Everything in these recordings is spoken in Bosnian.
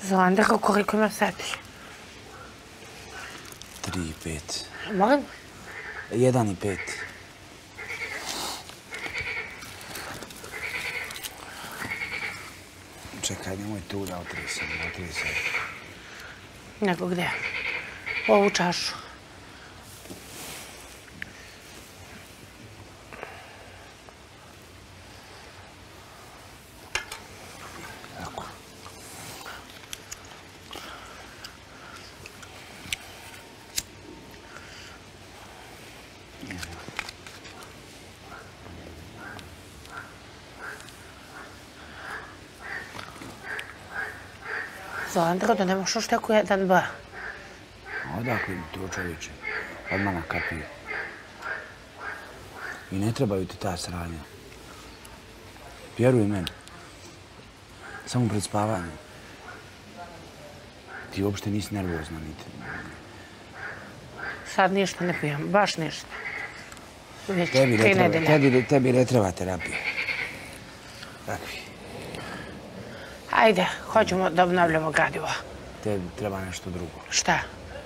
Zelandera, koliko ima sati? 3,5. Molim? 1,5. Čekaj, nemoj tu da otresem. Nego gde? Ovu čašu. Tako. Zelandera, da nemaš još tako 1-2. Odakle mi to, čovječe? Odmah na kapiju. I ne trebaju ti ta sranja. Vjeruj meni. Samo pred spavanjem. Ti uopšte nisi nervozna niti. Sad ništa ne pijem, baš ništa. Već 3 nedelje. Tebi ne treba terapija. Takvi. Ajde, hoćemo da obnavljamo gradivo. Tebi treba nešto drugo. Šta?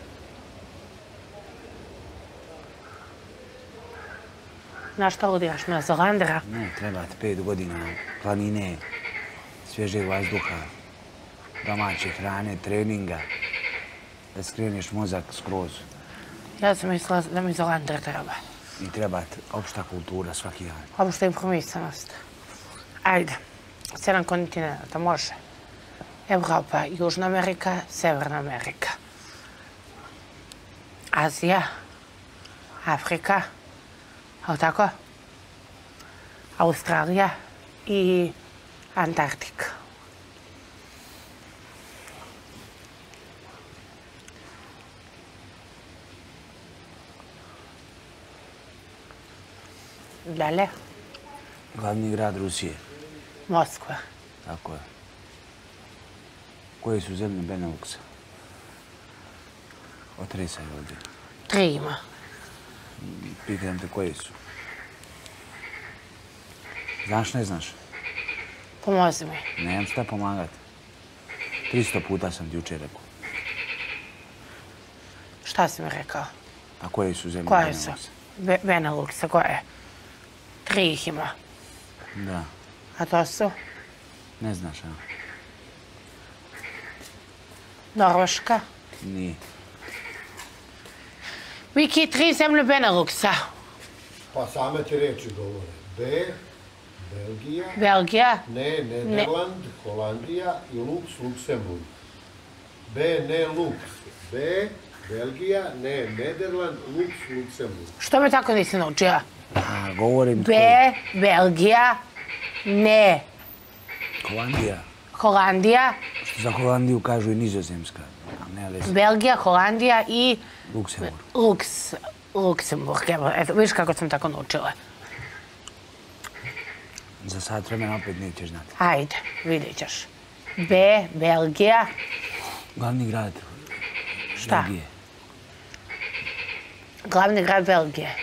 Na šta ludiraš, na Zelandera? Ne, treba ti 5 godina planine, svježeg vazduha, domaće hrane, treninga, da skreneš mozak skroz. Ja sam mislila da mi Zelandera treba. I treba ti opšta kultura svaki dan. Opšta informisanost. Ajde, 7 kontinenta, može. Evropa, Južna Amerika, Severna Amerika. Azija, Afrika, ali tako? Australija i Antarktika. Dalje? Glavni grad Rusije. Moskva. Tako je. Koje su zemlje Beneluxa? Otresaj ovdje. 3 ima. Pitam te koje su. Znaš, ne znaš? Pomozi mi. Nemam šta pomagati. 300 puta sam ti jučer rekao. Šta si mi rekao? A koje su zemlje Koje su? Beneluxa? Beneluxa, koje? 3 ih ima. Da. A to su? Ne znaš, a? Norveška. Nije. Viki, 3 zemlje Beneluxa. Pa same ti reči govore. B, Belgija. Belgija. Ne, Nederland, Holandija i Lux, Luksemburg. B, ne Lux. B, Belgija, ne, Nederland, Lux, Luksemburg. Što me tako nisi naučila? A, govorim... B, Belgija, ne. Holandija. Holandija. Što za Holandiju kažu i Nizozemska. Belgija, Holandija i... Luksemburg. Luksemburg, evo, vidiš kako sam tako naučila. Za sat vremena opet nećeš znati. Ajde, vidjet ćeš. B, Belgija. Glavni grad. Šta? Belgije. Glavni grad Belgije.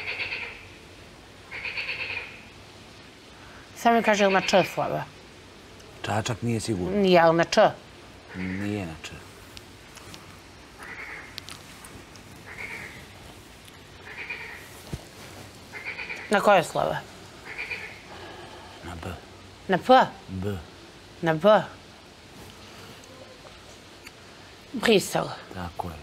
Sam mi kaže, ili na Č slova? Čačak nije sigurno. Nije, ali na Č. Nije na Č. Na koje slova? Na B. Na P? B. Na B. Brisel. Tako je.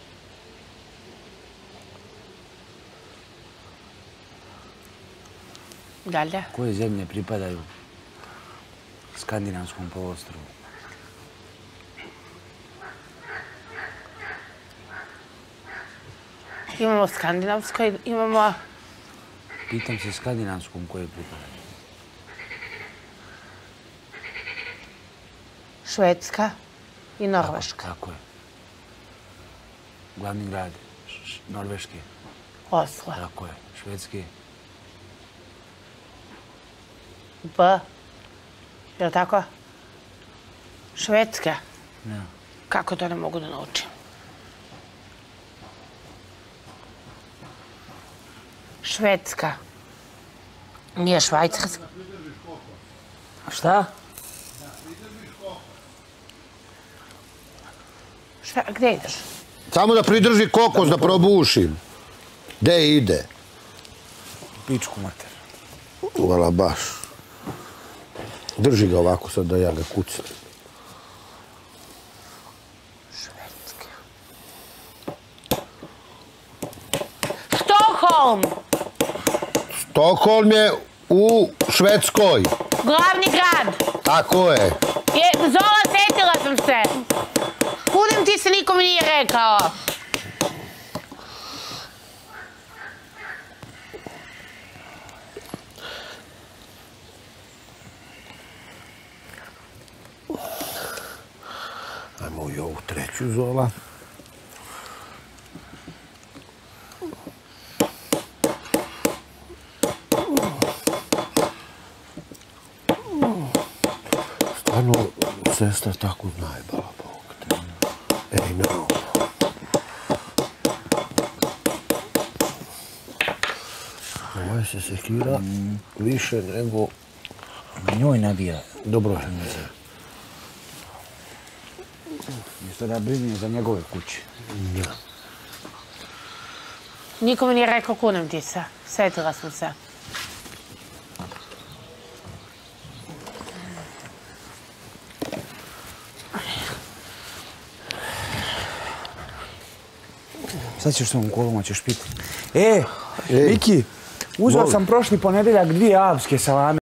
Dalje? Koje zemlje pripadaju Skandinavskom poluostrvu? Imamo skandinavsko i imamo... Pitam se Skandinavskom koje pripadaju. Švedska i Norveška. Tako je. Glavni grad Norveške. Oslo. Tako je. Švedske. B. Je li tako? Švedska. Ne. Kako to ne mogu da naučim? Švedska. Nije Švajcarska. Šta? Šta, gdje ideš? Samo da pridrži kokos da probušim. Gde ide? Pičku mater. Vala baš. Drži ga ovako sad da ja ga kucam. Švedska. Stockholm! Stockholm je u Švedskoj. Glavni grad. Tako je. Zola, sjetila sam se. Kudim ti se nikom nije rekao. Ajmo i ovu treću, Zola. Stvarno, sestra tako najbala, Bog te. Ej, no. Ovaj se sekira više nego... Njoj nabija. Dobro je. Mjesto da brine za njegove kuće. Da. Niko mi nije rekao kudim ti se. Sjetila sam se. Sad ćeš s ovom kolom, ćeš piti. Miki, uzeo sam prošli ponedeljak 2 alpske salame.